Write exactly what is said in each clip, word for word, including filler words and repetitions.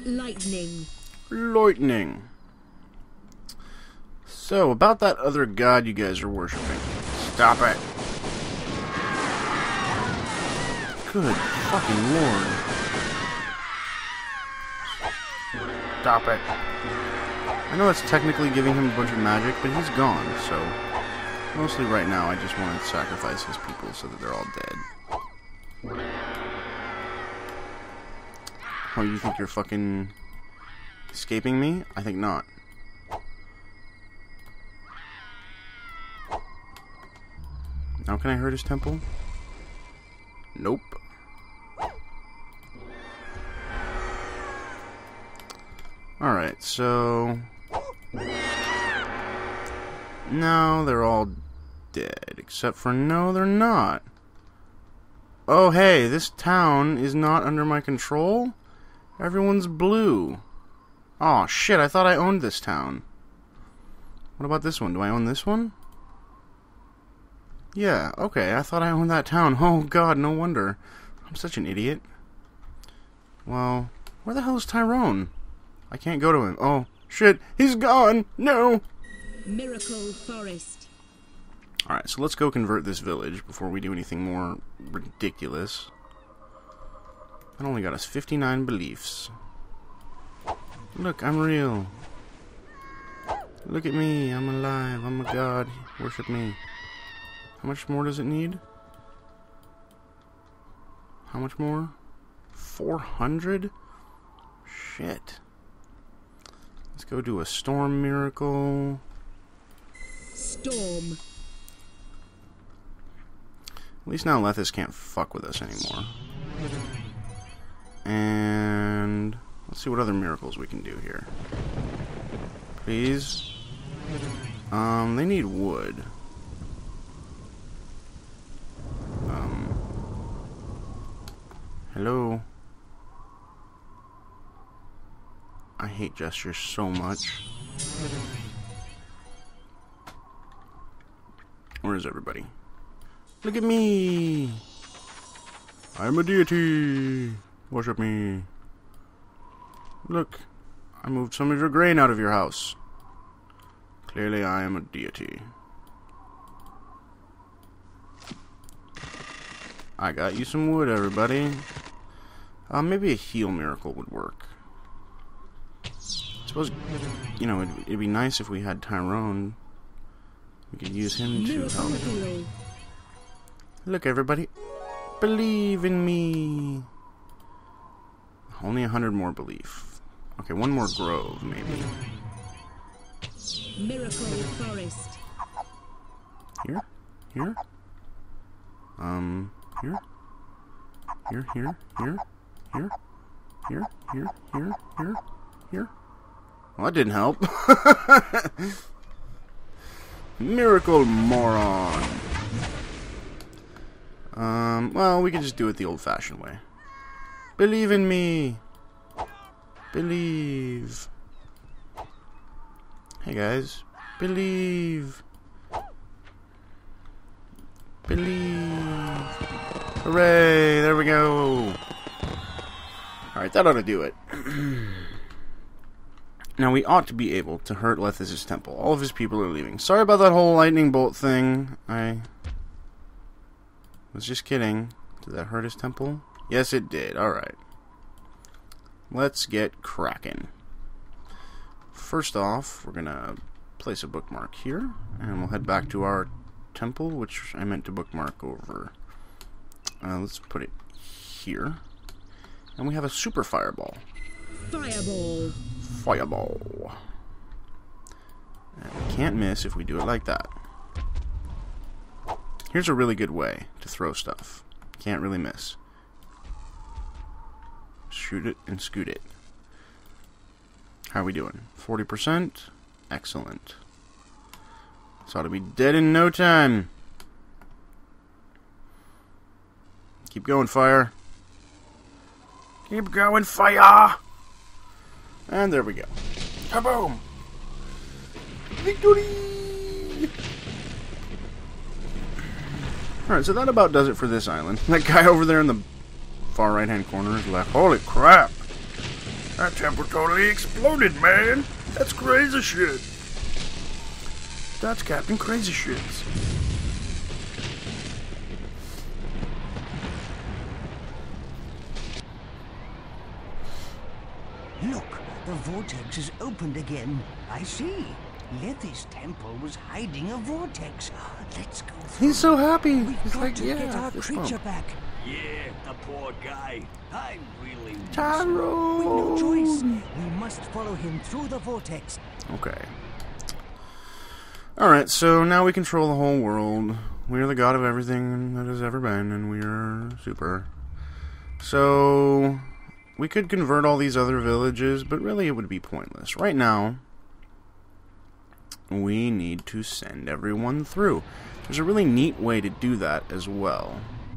Lightning. Lightning. So, about that other god you guys are worshipping. Stop it. Good fucking lord. Stop it. I know that's technically giving him a bunch of magic, but he's gone, so... Mostly right now, I just want to sacrifice his people so that they're all dead. Oh, you think you're fucking... escaping me? I think not. Now can I hurt his temple? Nope. Alright, so... No, they're all dead. Except for no, they're not. Oh, hey, this town is not under my control? Everyone's blue. Aw, shit, I thought I owned this town. What about this one? Do I own this one? Yeah, okay, I thought I owned that town. Oh, God, no wonder. I'm such an idiot. Well, where the hell is Tyroney? I can't go to him. Oh, shit, he's gone! No! Miracle Forest. Alright, so let's go convert this village before we do anything more ridiculous. That only got us fifty-nine beliefs. Look, I'm real. Look at me, I'm alive, I'm a god. Worship me. How much more does it need? How much more? four hundred? Shit. Let's go do a storm miracle. Storm. At least now Lethis can't fuck with us anymore. And let's see what other miracles we can do here. Please. Um, they need wood. Um. Hello. I hate gestures so much. Where is everybody? Look at me! I'm a deity! Worship me. Look, I moved some of your grain out of your house. Clearly I am a deity. I got you some wood, everybody. Uh, maybe a heal miracle would work. I suppose, you know, it'd, it'd be nice if we had Tyroney. We could use him to help. Look, everybody. Believe in me. Only a hundred more belief. Okay, one more grove, maybe. Miracle Forest. Here? Here? Um, here? Here, here, here, here, here, here, here, here, here. Well, that didn't help. Miracle moron. Um, well, we can just do it the old-fashioned way. Believe in me. Believe. Hey, guys. Believe. Believe. Hooray! There we go. Alright, that ought to do it. Now, we ought to be able to hurt Lethis' temple. All of his people are leaving. Sorry about that whole lightning bolt thing. I was just kidding. Did that hurt his temple? Yes, it did. Alright. Let's get cracking. First off, we're gonna place a bookmark here, and we'll head back to our temple, which I meant to bookmark over. Uh, let's put it here. And we have a super fireball. Fireball. Fireball. And we can't miss if we do it like that. Here's a really good way to throw stuff. Can't really miss. Shoot it and scoot it. How are we doing? forty percent? Excellent. This ought to be dead in no time. Keep going, fire. Keep going, fire! And there we go. Kaboom! Victory! Alright, so that about does it for this island. That guy over there in the far right-hand corner is like, holy crap! That temple totally exploded, man. That's crazy shit. That's Captain Crazy Shits. Look, the vortex is opened again. I see. Lethy's temple was hiding a vortex. Let's go. He's so happy. We've He's got like, to yeah, get our fist creature bump. back. Yeah, the poor guy. I really miss him. Tyrone. We've no choice. We must follow him through the vortex. Okay. Alright, so now we control the whole world. We are the god of everything that has ever been, and we are super. So, we could convert all these other villages, but really it would be pointless. Right now, we need to send everyone through. There's a really neat way to do that as well.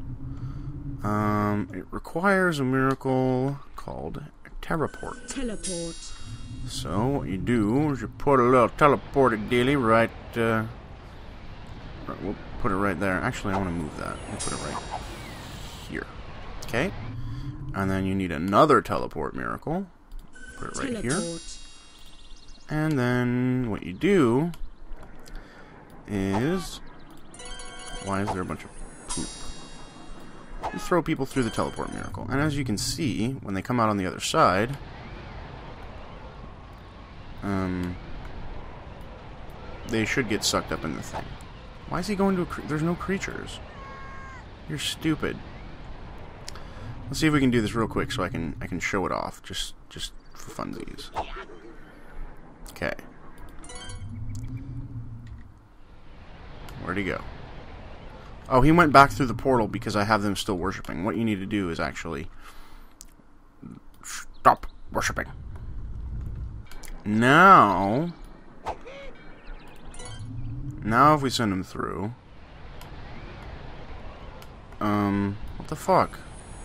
Um, it requires a miracle called teleport. Teleport. So what you do is you put a little teleported dealy right, uh, right, we'll put it right there. Actually, I want to move that. We'll put it right here. Okay? And then you need another teleport miracle. Put it right Teleport. here. And then what you do is... Why is there a bunch of poop? You throw people through the teleport miracle. And as you can see, when they come out on the other side... Um, they should get sucked up in the thing. Why is he going to a cre- There's no creatures. You're stupid. Let's see if we can do this real quick so I can I can show it off. Just just for funsies. Okay. Where'd he go? Oh, he went back through the portal because I have them still worshipping. What you need to do is actually stop worshipping. Now, now if we send him through, um, what the fuck?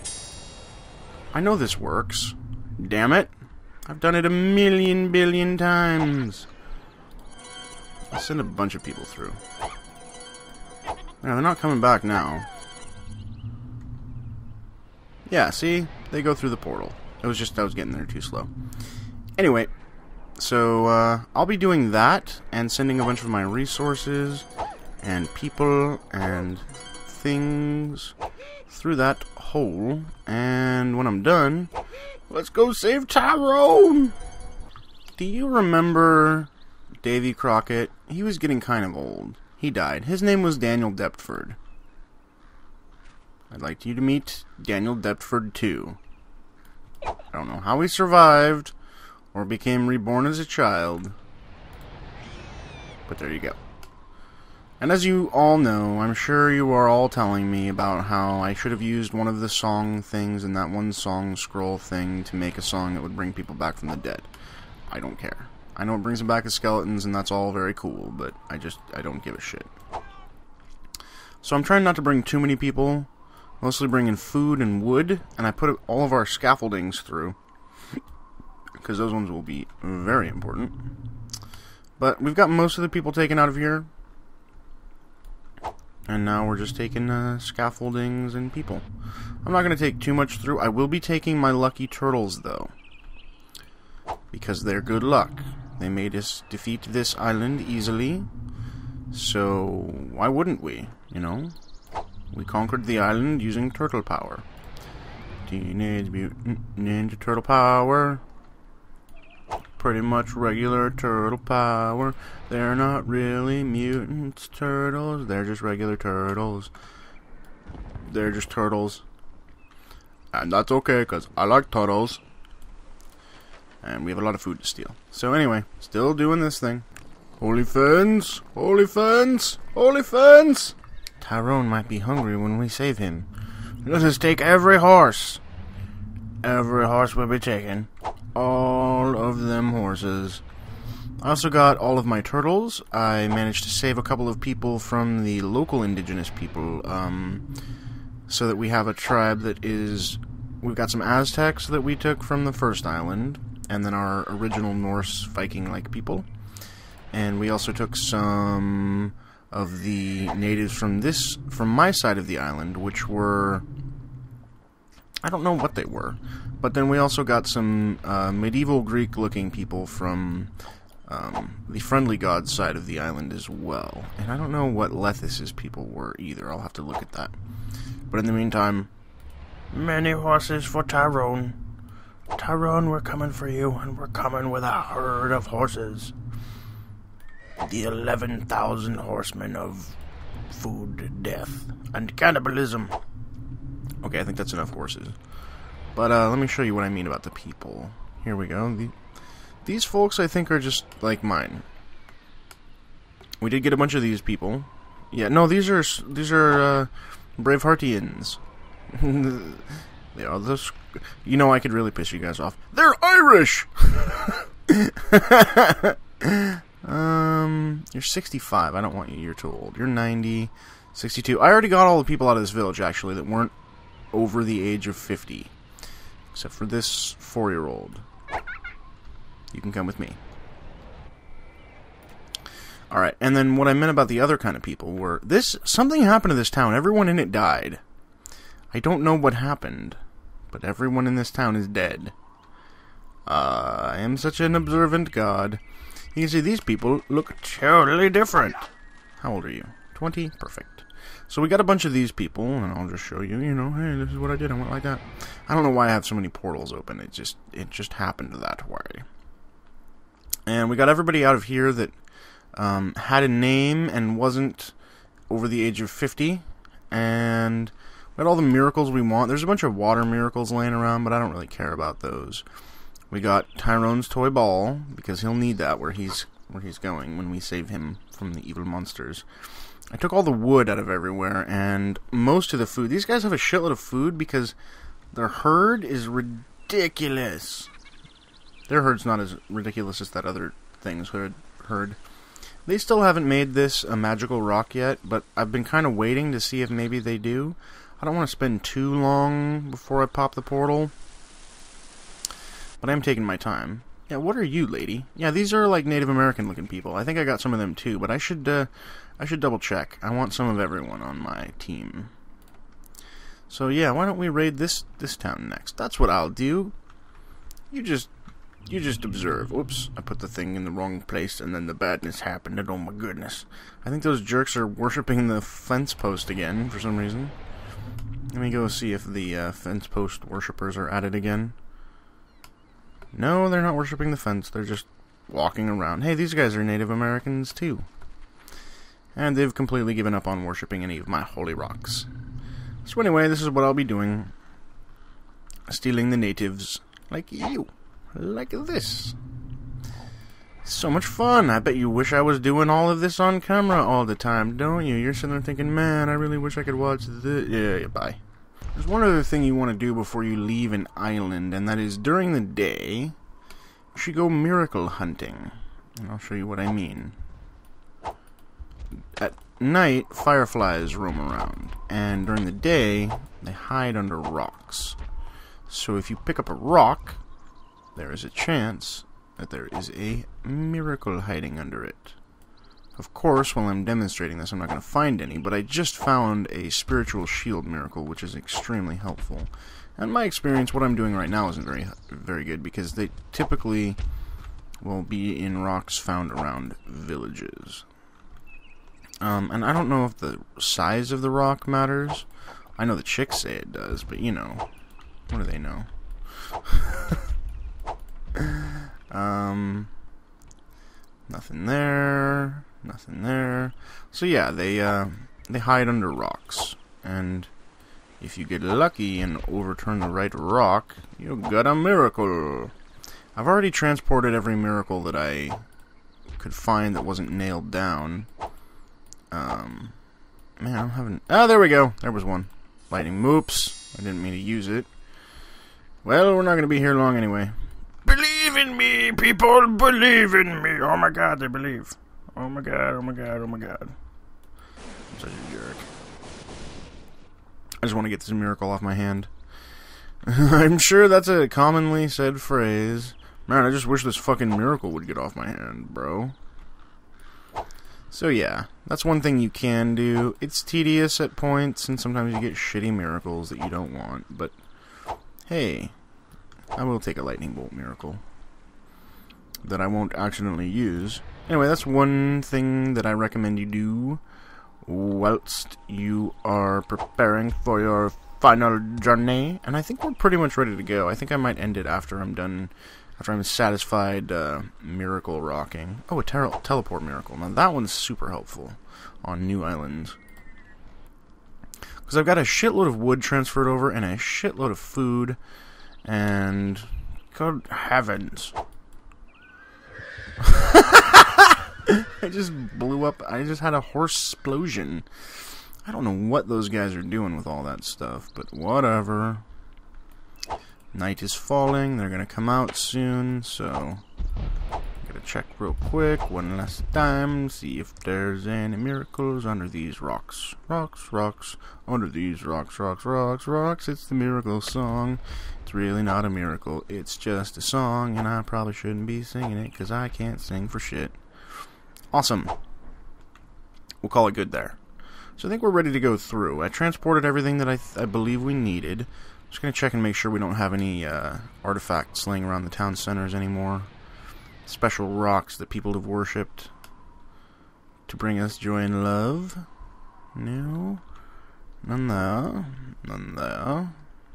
I know this works. Damn it. I've done it a million billion times. I'll send a bunch of people through. Yeah, they're not coming back now. Yeah, see? They go through the portal. It was just I was getting there too slow. Anyway. So, uh, I'll be doing that, and sending a bunch of my resources, and people, and things through that hole, and when I'm done, let's go save Tyrone! Do you remember Davy Crockett? He was getting kind of old. He died. His name was Daniel Deptford. I'd like you to meet Daniel Deptford too. I don't know how he survived, or became reborn as a child. But there you go. And as you all know, I'm sure you are all telling me about how I should have used one of the song things in that one song scroll thing to make a song that would bring people back from the dead. I don't care. I know it brings them back as skeletons, and that's all very cool, but I just, I don't give a shit. So I'm trying not to bring too many people, mostly bringing food and wood, and I put all of our scaffoldings through, because those ones will be very important. But we've got most of the people taken out of here. And now we're just taking uh, scaffoldings and people. I'm not going to take too much through. I will be taking my lucky turtles, though. Because they're good luck. They made us defeat this island easily. So, why wouldn't we, you know? We conquered the island using turtle power. Teenage Mutant Ninja Turtle power. Pretty much regular turtle power. They're not really mutants turtles. They're just regular turtles. They're just turtles. And that's okay, because I like turtles. And we have a lot of food to steal. So anyway, still doing this thing. Holy fans! Holy fans! Holy fans! Tyrone might be hungry when we save him. Let us take every horse. Every horse will be taken. All of them horses. I also got all of my turtles. I managed to save a couple of people from the local indigenous people, um, so that we have a tribe that is... We've got some Aztecs that we took from the first island, and then our original Norse Viking-like people. And we also took some of the natives from this, from my side of the island, which were I don't know what they were. But then we also got some uh, medieval Greek-looking people from um, the friendly gods side of the island as well. And I don't know what Lethis' people were either. I'll have to look at that. But in the meantime, many horses for Tyrone. Tyrone, we're coming for you, and we're coming with a herd of horses. The eleven thousand horsemen of food, death, and cannibalism. Okay, I think that's enough horses. But uh, let me show you what I mean about the people. Here we go. The, these folks, I think, are just like mine. We did get a bunch of these people. Yeah, no, these are these are uh, Braveheartians. They are the. You know, I could really piss you guys off. They're Irish. um, you're sixty-five. I don't want you. You're too old. You're ninety, sixty-two. I already got all the people out of this village actually that weren't over the age of fifty, except for this four-year-old. You can come with me. All right, and then what I meant about the other kind of people were this. Something happened to this town. Everyone in it died. I don't know what happened, but everyone in this town is dead. Uh, I am such an observant god. You can see these people look totally different. How old are you? twenty? Perfect. So we got a bunch of these people, and I'll just show you, you know, hey, this is what I did. I went like that. I don't know why I have so many portals open. It just, it just happened that way. And we got everybody out of here that um, had a name and wasn't over the age of fifty. And we got all the miracles we want. There's a bunch of water miracles laying around, but I don't really care about those. We got Tyrone's toy ball, because he'll need that where he's where he's going when we save him from the evil monsters. I took all the wood out of everywhere, and most of the food. These guys have a shitload of food because their herd is ridiculous. Their herd's not as ridiculous as that other thing's herd. herd. They still haven't made this a magical rock yet, but I've been kind of waiting to see if maybe they do. I don't want to spend too long before I pop the portal, but I'm taking my time. Yeah, what are you, lady? Yeah, these are like Native American looking people. I think I got some of them too, but I should uh, I should double check. I want some of everyone on my team. So yeah, why don't we raid this this town next? That's what I'll do. You just you just observe. Oops, I put the thing in the wrong place, and then the badness happened. And oh my goodness, I think those jerks are worshiping the fence post again for some reason. Let me go see if the uh, fence post worshippers are at it again. No, they're not worshipping the fence. They're just walking around. Hey, these guys are Native Americans too. And they've completely given up on worshipping any of my holy rocks. So anyway, this is what I'll be doing. Stealing the natives like you. Like this. So much fun. I bet you wish I was doing all of this on camera all the time, don't you? You're sitting there thinking, man, I really wish I could watch this. Yeah, yeah, bye. There's one other thing you want to do before you leave an island, and that is during the day, you should go miracle hunting. And I'll show you what I mean. At night, fireflies roam around, and during the day, they hide under rocks. So if you pick up a rock, there is a chance that there is a miracle hiding under it. Of course, while I'm demonstrating this, I'm not going to find any, but I just found a spiritual shield miracle, which is extremely helpful. And in my experience, what I'm doing right now isn't very very good, because they typically will be in rocks found around villages. Um, and I don't know if the size of the rock matters. I know the chicks say it does, but you know, what do they know? um, nothing there. Nothing there. So yeah, they uh, they hide under rocks, and if you get lucky and overturn the right rock, you got a miracle. I've already transported every miracle that I could find that wasn't nailed down. Um, man, I'm having... Ah, there we go. There was one. Lightning. Oops. I didn't mean to use it. Well, we're not going to be here long anyway. Believe in me, people. Believe in me. Oh my god, they believe. Oh my god, oh my god, oh my god. I'm such a jerk. I just want to get this miracle off my hand. I'm sure that's a commonly said phrase. Man, I just wish this fucking miracle would get off my hand, bro. So yeah, that's one thing you can do. It's tedious at points, and sometimes you get shitty miracles that you don't want, but Hey, I will take a lightning bolt miracle that I won't accidentally use. Anyway, that's one thing that I recommend you do whilst you are preparing for your final journey. And I think we're pretty much ready to go. I think I might end it after I'm done, after I'm satisfied uh, miracle rocking. Oh, a teleport miracle. Now that one's super helpful on new islands. Because I've got a shitload of wood transferred over and a shitload of food. And good heavens. I just blew up. I just had a horse explosion. I don't know what those guys are doing with all that stuff, but whatever. Night is falling. They're going to come out soon, so I'm going to check real quick one last time, see if there's any miracles under these rocks. Rocks, rocks, under these rocks, rocks, rocks, rocks. It's the miracle song. It's really not a miracle. It's just a song, and I probably shouldn't be singing it because I can't sing for shit. Awesome. We'll call it good there. So I think we're ready to go through. I transported everything that I, th I believe we needed. Just going to check and make sure we don't have any uh, artifacts laying around the town centers anymore. Special rocks that people have worshipped to bring us joy and love. No. None there. None there.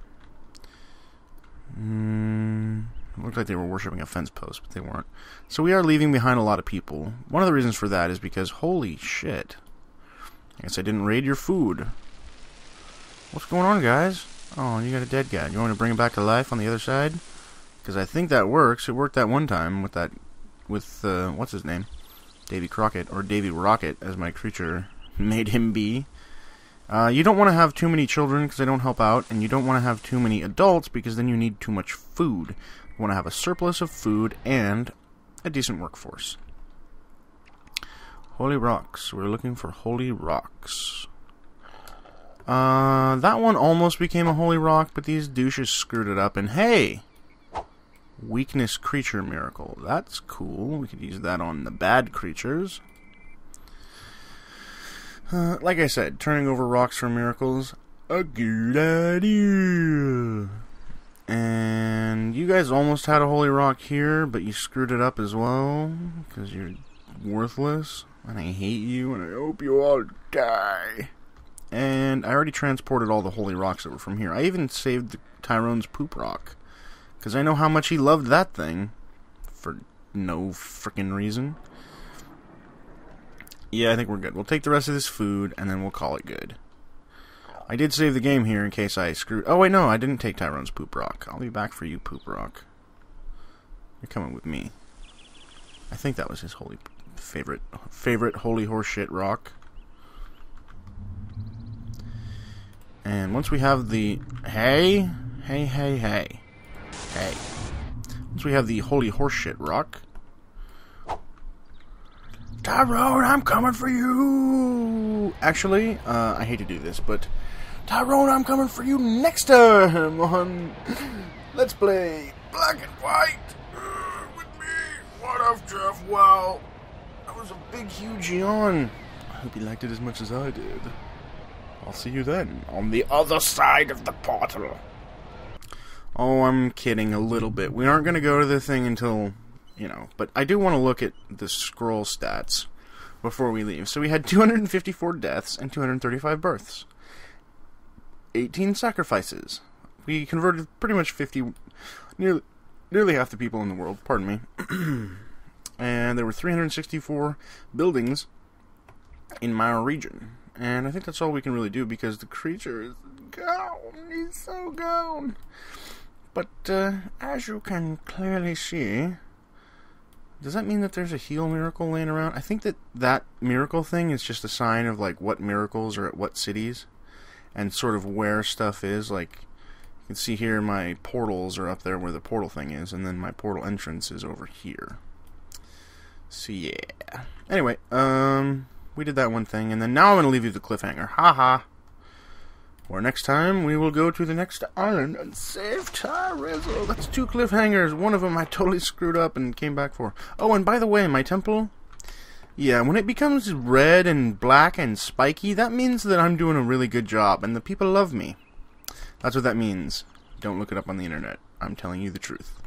Hmm... Looked like they were worshipping a fence post, but they weren't. So we are leaving behind a lot of people. One of the reasons for that is because, holy shit. I guess I didn't raid your food. What's going on, guys? Oh, you got a dead guy. You want me to bring him back to life on the other side? Because I think that works. It worked that one time with that, with, uh, what's his name? Davy Crockett, or Davy Rocket, as my creature made him be. Uh, you don't want to have too many children because they don't help out, and you don't want to have too many adults because then you need too much food. You want to have a surplus of food and a decent workforce. Holy rocks. We're looking for holy rocks. Uh, that one almost became a holy rock, but these douches screwed it up. And hey! Weakness creature miracle. That's cool. We could use that on the bad creatures. Uh, like I said, turning over rocks for miracles, a good idea. And you guys almost had a holy rock here, but you screwed it up as well, because you're worthless, and I hate you, and I hope you all die. And I already transported all the holy rocks that were from here. I even saved the Tyrone's poop rock, because I know how much he loved that thing, for no frickin' reason. Yeah, I think we're good. We'll take the rest of this food, and then we'll call it good. I did save the game here in case I screwed... Oh, wait, no, I didn't take Tyrone's poop rock. I'll be back for you, poop rock. You're coming with me. I think that was his holy favorite favorite holy horseshit rock. And once we have the... Hey! Hey, hey, hey. Hey. Once we have the holy horseshit rock... Tyrone, I'm coming for you! Actually, uh, I hate to do this, but... Tyrone, I'm coming for you next time on Let's Play Black and White uh, with me. What up, Jeff? Wow. That was a big, huge yawn. I hope you liked it as much as I did. I'll see you then, on the other side of the portal. Oh, I'm kidding a little bit. We aren't going to go to the thing until, you know, but I do want to look at the scroll stats before we leave. So we had two hundred fifty-four deaths and two hundred thirty-five births. eighteen sacrifices. We converted pretty much fifty, nearly, nearly half the people in the world, pardon me. And there were three hundred sixty-four buildings in my region. And I think that's all we can really do because the creature is gone. He's so gone. But uh, as you can clearly see, does that mean that there's a heal miracle laying around? I think that that miracle thing is just a sign of like what miracles are at what cities. And sort of where stuff is, like, you can see here my portals are up there where the portal thing is, and then my portal entrance is over here. So, yeah. Anyway, um, we did that one thing, and then now I'm going to leave you the cliffhanger. Haha. Where next time, we will go to the next island and save Tyrizzle. That's two cliffhangers. One of them I totally screwed up and came back for. Oh, and by the way, my temple... Yeah, when it becomes red and black and spiky, that means that I'm doing a really good job, and the people love me. That's what that means. Don't look it up on the internet. I'm telling you the truth.